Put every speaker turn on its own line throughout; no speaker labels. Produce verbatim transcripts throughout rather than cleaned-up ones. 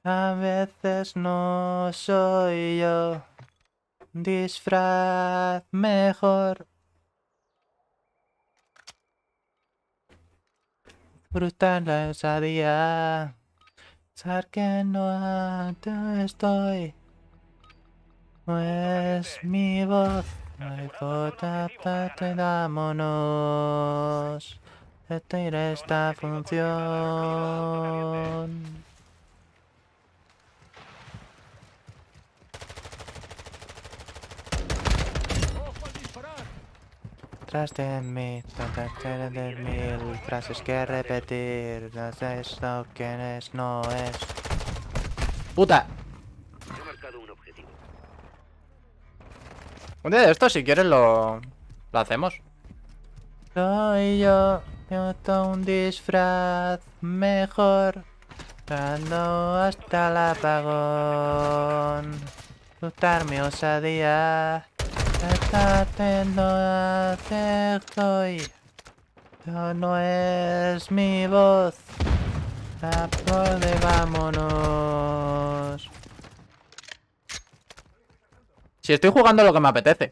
A veces no soy yo. Disfraz mejor. Brutal la osadía. Saber que no estoy. No es mi voz. Ay, jota, te dámonos. Esta esta función. Tras de mí, tantas de mil frases que repetir. No sé lo que es, no es. ¡Puta!
He marcado un objetivo.
Un día de esto, si quieres, lo... lo hacemos. Soy yo, tengo un disfraz mejor. Dando hasta el apagón. Disfrutar mi osadía. No estoy. No es mi voz. A por de vámonos. Si estoy jugando lo que me apetece.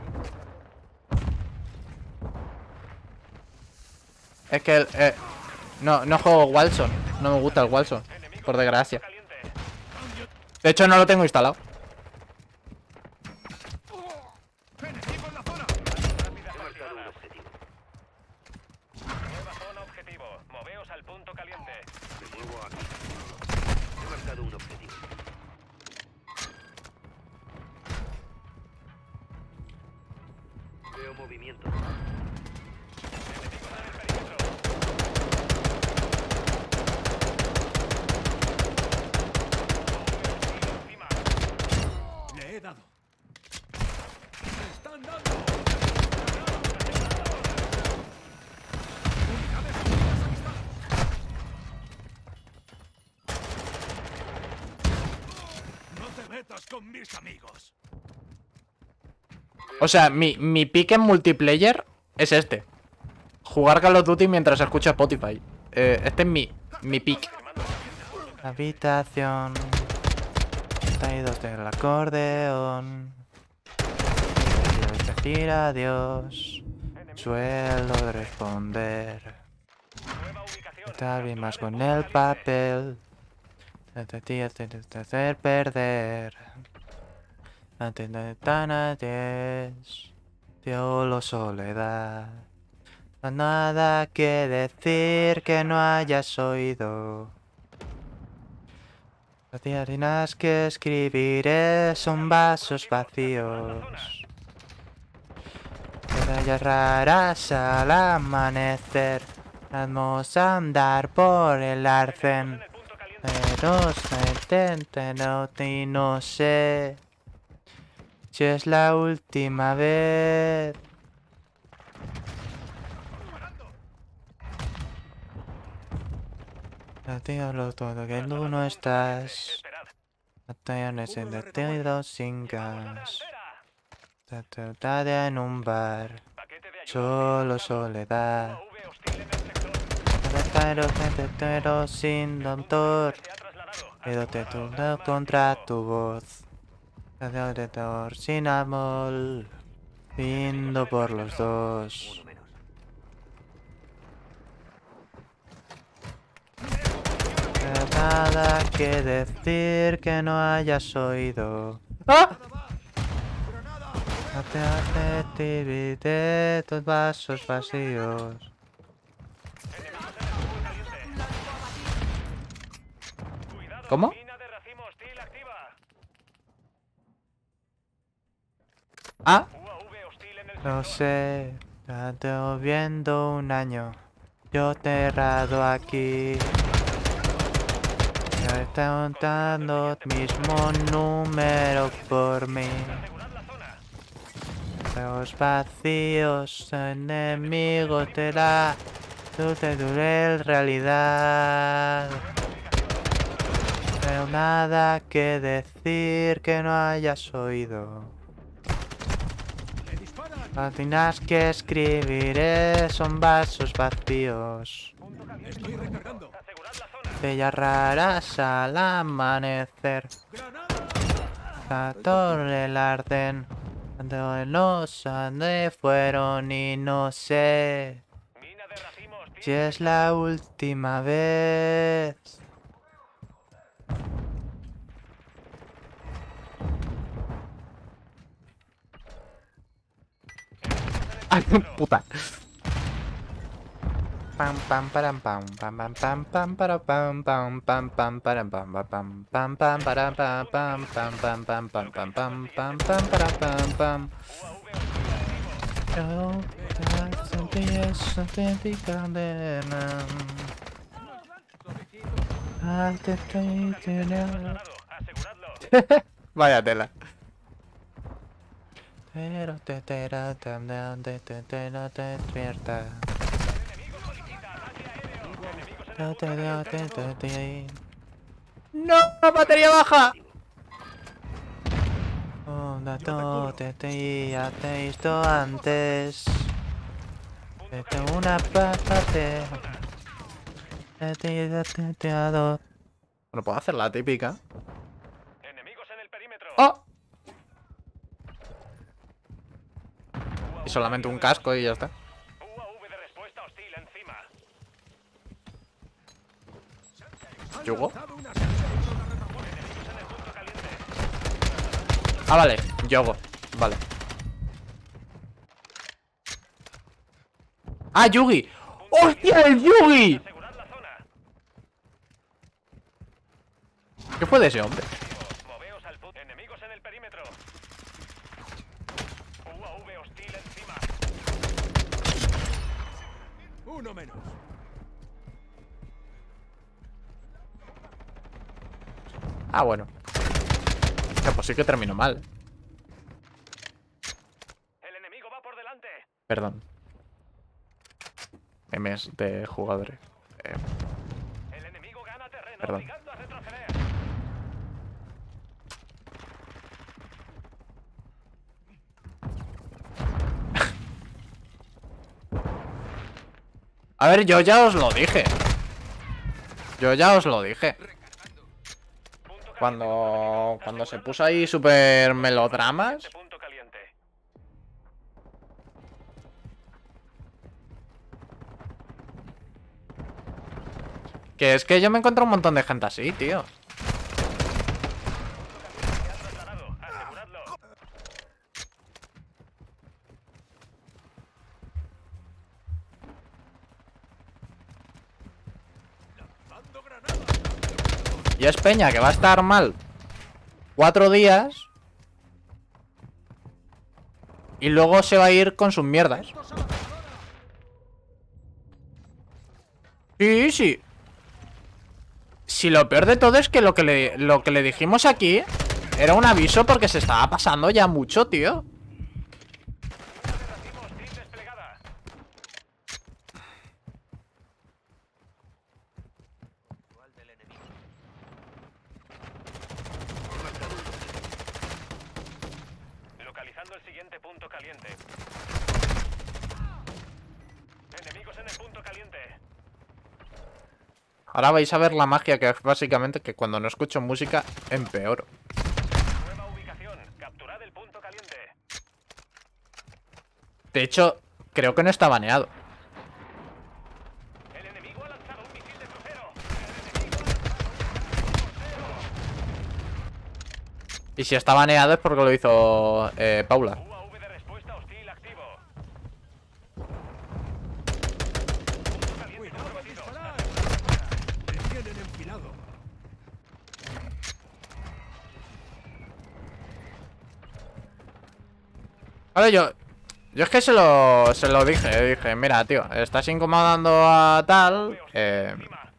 Es que eh, no, no juego Warzone. No me gusta el Warzone, por desgracia. De hecho no lo tengo instalado.
Veo movimiento.
Le he dado. ¡Me están dando! No te metas con mis amigos.
O sea, mi, mi pick en multiplayer es este. Jugar Call of Duty mientras escucho Spotify. Eh, este es mi, mi pick. Habitación. Traídos del acordeón. Quiero decir adiós. Suelo de responder. Tal vez más con el papel. Te hacer perder. Antes de tan antes, dio la soledad. No hay nada que decir que no hayas oído. Las harinas que escribiré son vasos vacíos. Medallas raras al amanecer. Vamos a andar por el arcén. Pero se no, y no sé si es la última vez. Tío, lo todo que tú no estás. Batallones entendidos sin gas. Tratada en un bar. Solo soledad. Pero pero sin doctor. Pero te turno contra tu voz. De sin amor. Pindo por los dos. Nada que decir que no hayas oído. ¡Ah! No te hace de tus vasos vacíos. ¿Cómo? Ah. No sé. Tanto viendo un año. Yo cerrado aquí. Me está contando el mismo número por mí. Los vacíos enemigos de la dulce dure realidad. Pero nada que decir que no hayas oído. Las líneas que escribiré son vasos vacíos.
Estoy recargando.
bellas raras al amanecer. La torre el arden. No sé dónde fueron y no sé si es la última vez. ¡Ay, puta! Pam pam param pam pam pam pam pam para pam pam pam pam param pam pam pam pam para pam pam pam pam pam pam pam pam pam pam para pam pam. Yo sentí sentí condena. Vaya tela. Pero te te te te te te te despierta. ¡No! ¡La batería baja! Oh, dato, te te ya te he visto antes. Vete una parte. Te te te te ado. Bueno, puedo hacer la típica.
Enemigos en el perímetro.
¡Oh! Y solamente un casco y ya está.
U A V de respuesta hostil encima.
¿Yugo?
Enemigos en el punto caliente.
Ah, vale. Yogo. Vale. ¡Ah, Yugi! ¡Hostia, el Yugi!
Asegurar la zona.
¿Qué fue de ese hombre?
Moveos al punto. Enemigos en el perímetro. U A V hostil encima. Uno menos.
Ah, bueno. Ya, pues sí que terminó mal.
El enemigo va por delante.
Perdón. Memes de jugadores. Eh,
El enemigo gana terreno,
Perdón.
obligando a retroceder.
A ver, yo ya os lo dije. Yo ya os lo dije.
Punto
Cuando, cuando se puso ahí super melodramas.
punto caliente.
Que es que yo me encuentro un montón de gente así, tío.
Trasladado, aseguradlo. Lanzando granada.
Y es peña que va a estar mal cuatro días. Y luego se va a ir con sus mierdas. Sí, sí. Si lo peor de todo es que lo que le, lo que le dijimos aquí era un aviso porque se estaba pasando ya mucho, tío.
Racimo hostil desplegada. Localizando el siguiente punto caliente. Enemigos en el punto caliente.
Ahora vais a ver la magia, que es básicamente que cuando no escucho música empeoro.
Nueva ubicación. Capturad el punto caliente.
De hecho, creo que no está baneado.
El enemigo ha lanzado un misil de crucero. El enemigo ha lanzado un misil de
Y si está baneado es porque lo hizo eh, Paula.
crucero. U A V de respuesta hostil activo. Punto caliente comprometido. Te tienen enfilado.
Vale, yo... Yo es que se lo, se lo dije, dije, mira, tío, estás incomodando a tal, eh,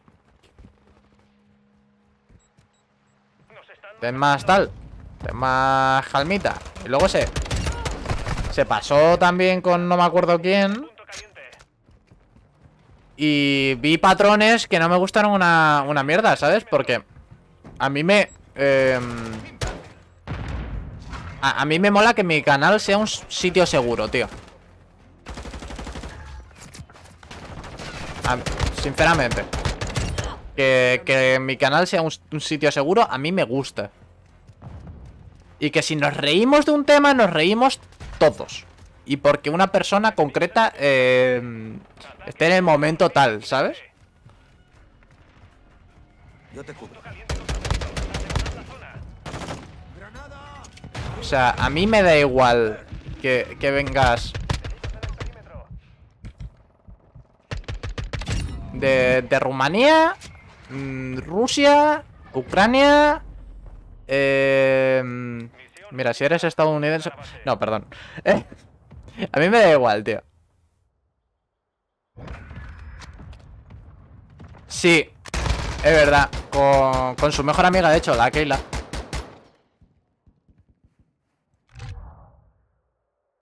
Nos están
ten más tal, ten más calmita. Y luego se, se pasó también con no me acuerdo quién.
punto caliente.
Y vi patrones que no me gustaron una, una mierda, ¿sabes? Porque a mí me... eh, a, a mí me mola que mi canal sea un sitio seguro, tío. A- sinceramente. Que, que mi canal sea un, un sitio seguro, a mí me gusta. Y que si nos reímos de un tema, nos reímos todos. Y porque una persona concreta eh, esté en el momento tal, ¿sabes?
Yo te cubro.
O sea, a mí me da igual que, que vengas de, de Rumanía, mmm, Rusia, Ucrania. Eh, mira, si eres estadounidense... No, perdón. Eh, a mí me da igual, tío. Sí, es verdad. Con, con su mejor amiga, de hecho, la Keila.